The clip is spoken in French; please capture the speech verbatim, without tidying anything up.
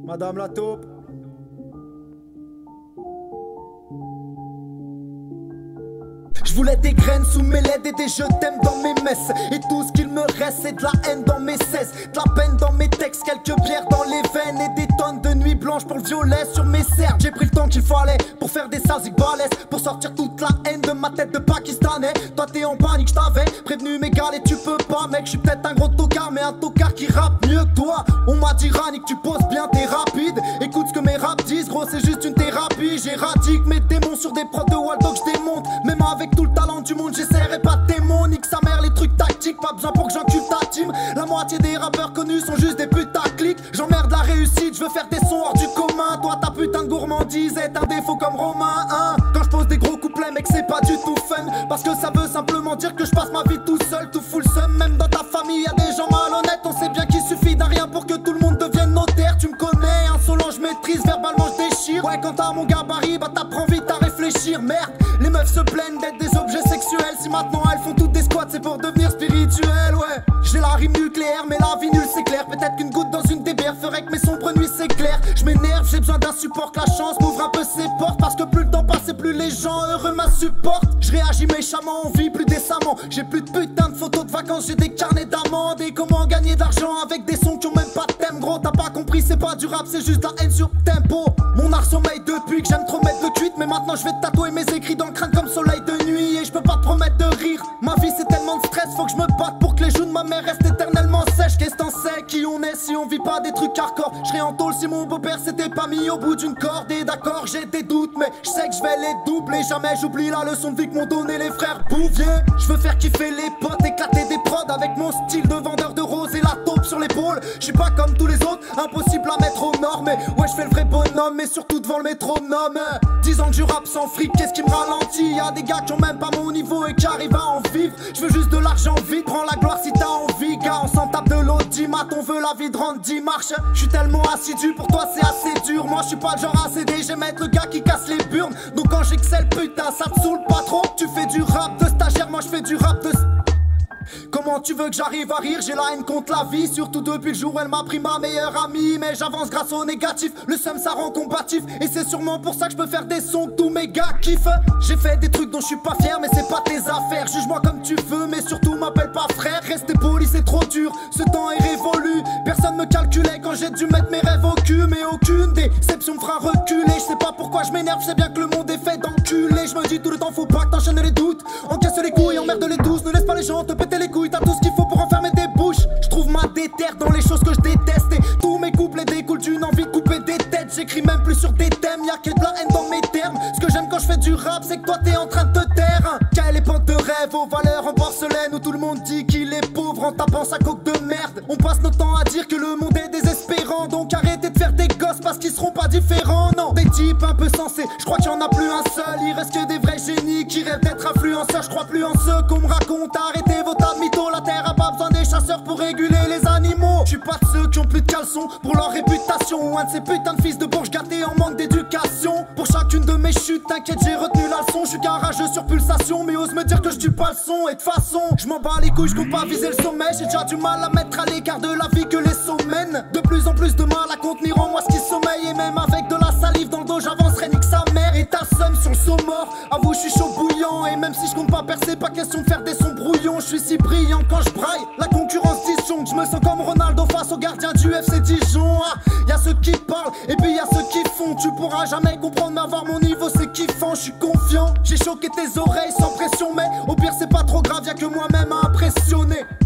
Madame la taupe. Je voulais des graines sous mes lèvres et des je t'aime dans mes messes. Et tout ce qu'il me reste c'est de la haine dans mes cesses, de la peine dans mes textes, quelques bières dans les veines et des tonnes de nuits blanches pour le violet sur mes cernes. J'ai pris le temps qu'il fallait pour faire des sasiques balèzes, pour sortir toute la haine de ma tête de pakistanais. Toi t'es en panique, j't'avais prévenu mes gars et tu peux pas mec. Je suis peut-être un gros tocard mais un tocard qui rappe mieux que toi. On m'a dit Rani que tu poses bien, t'es rapide. Écoute ce que mes raps disent gros, c'est juste une thérapie. J'éradique mes démons sur des prods de Waldo que je démonte. Même avec tout le talent du monde j'essaierai pas de démon. Nique sa mère les trucs tactiques, pas besoin pour que j'encule ta team. La moitié des rappeurs connus sont juste des putaclics. J'emmerde la réussite, je veux faire des sons hors du commun. Toi ta putain de gourmandise est un défaut comme Romain hein. Quand je pose des gros couplets mec c'est pas du tout fun, parce que ça veut simplement dire que je passe ma vie tout seul, tout full seum. Même dans ta famille y'a des gens malhonnêtes. On sait bien qu'il suffit d'un rien pour que tout le monde devienne notaire. Tu me connais, insolent je maîtrise, verbalement je déchire. Ouais quand t'as mon gabarit bah t'apprends vite à réfléchir. Merde, les meufs se plaignent d'être des objets sexuels. Si maintenant elles font toutes des squats c'est pour devenir spirituel. Ouais, j'ai la rime nucléaire mais la vie nulle c'est clair. Peut-être qu'une goutte dans une des bières ferait que mes sombres nuits s'éclairent. Je m'énerve, j'ai besoin d'un support, que la chance m'ouvre un peu ses portes. Parce que plus le temps passe et plus les gens heureux m'insupportent. Je réagis méchamment, on vit plus décemment. J'ai plus de putain de photos de vacances, j'ai des carnets d'amendes. Et comment gagner d'argent avec des sons qui ont même pas de thème. Gros t'as pas compris, c'est pas du rap, c'est juste la haine sur tempo. Mon art sommeille depuis que j'aime trop mettre de cuite. Mais maintenant je vais te tatouer mes écrits dans le crâne comme soleil de nuit. Et je peux pas te promettre de rire, ma vie c'est tellement de stress. Faut que je me batte pour que les joues de ma mère restent éternellement sèches. Qu'est-ce t'en sais qui on est si on vit pas des trucs hardcore? Je serais en tôle si mon beau-père s'était pas mis au bout d'une corde. Et d'accord j'ai des doutes mais je sais que je vais les doubler. Jamais j'oublie la leçon de vie que m'ont donné les frères Bouvier. Je veux faire kiffer les potes, éclater des prods avec mon style de vendeur de roses et la taupe sur l'épaule. Je suis pas comme tous les autres, impossible à mettre aux normes. Mais ouais je fais le vrai bonhomme mais surtout devant le métronome. Dix ans que je rappe sans fric, qu'est-ce qui me ralentit? Y'a des gars qui ont même pas mon niveau et qui arrivent à en vivre. Je veux juste de l'argent vite, prends la gloire si t'as envie. Gars on s'en tape de l'audimat, on veut la vie de rendre dix marches. Je suis tellement assidu, pour toi c'est assez dur. Moi je suis pas le genre à céder, j'aime être le gars qui casse les burnes. Donc quand j'excelle putain ça te saoule pas trop. Tu fais du rap de stagiaire, moi je fais du rap de... Comment tu veux que j'arrive à rire? J'ai la haine contre la vie, surtout depuis le jour où elle m'a pris ma meilleure amie. Mais j'avance grâce au négatif, le seum ça rend combatif. Et c'est sûrement pour ça que je peux faire des sons que tous mes gars kiffent. J'ai fait des trucs dont je suis pas fier mais c'est pas tes affaires. Juge-moi comme tu veux mais surtout m'appelle pas frère. Rester poli c'est trop dur, ce temps est révolu. Personne me calculait quand j'ai dû mettre mes rêves au cul. Mais aucune déception me fera reculer. Je sais pas pourquoi je m'énerve, je sais bien que le monde est fait d'enculé. Je me dis tout le temps faut pas que t'enchaînes les doutes. Encaisse les couilles, emmerde les douces. Ne laisse pas les gens te péter les couilles. T'as tout ce qu'il faut pour enfermer des bouches. Je trouve ma déterre dans les choses que je déteste. Et tous mes couplets découlent d'une envie de couper des têtes. J'écris même plus sur des thèmes, y'a que de la haine dans mes termes. Ce que j'aime quand je fais du rap c'est que toi t'es en train de te taire. Quelle épante de rêve aux valeurs en porcelaine, où tout le monde dit qu'il est pauvre en tapant sa coque de merde. On passe notre temps à dire que le monde est désespérant. Donc arrêtez de faire des gosses parce qu'ils seront pas différents. Non, des types un peu sensés, je crois qu'il y en a plus un seul. Il reste que des vrais génies qui rêvent d'être influenceurs. Je crois plus en ceux qu'on me raconte. Arrêtez vos tas de mythos, la terre a pas besoin des chasseurs pour réguler les animaux. Je suis pas de ceux qui ont plus de caleçons pour leur réputation, ou un de ces putains de fils de bourges gâtés en manque d'éducation. Pour chacune de mes chutes, t'inquiète j'ai retenu la leçon. Je suis garageux sur pulsation mais ose me dire que je tue pas le son. Et de façon, je m'en bats les couilles, je compte pas viser le sommet. J'ai déjà du mal à mettre à l'écart de la vie que les sauts mènent. De plus en plus de mal à contenir en moi ce qui sommeille. Et même avec de la salive dans le dos j'avancerai nique sa mère. Et ta somme sur le saut mort, avoue je suis chaud bouillant. Et même si je compte pas percer, pas question de faire des sons brouillons. Je suis si brillant quand je braille, la concurrence disjonque. Je me sens comme Ronaldo face au gardien du F C Dijon. Ah, y'a ceux qui parlent et puis y'a ceux qui font. Tu pourras jamais comprendre mais avoir mon niveau c'est kiffant. Je suis confiant, j'ai choqué tes oreilles sans pression. Mais au pire c'est pas trop grave, y'a que moi-même à impressionner.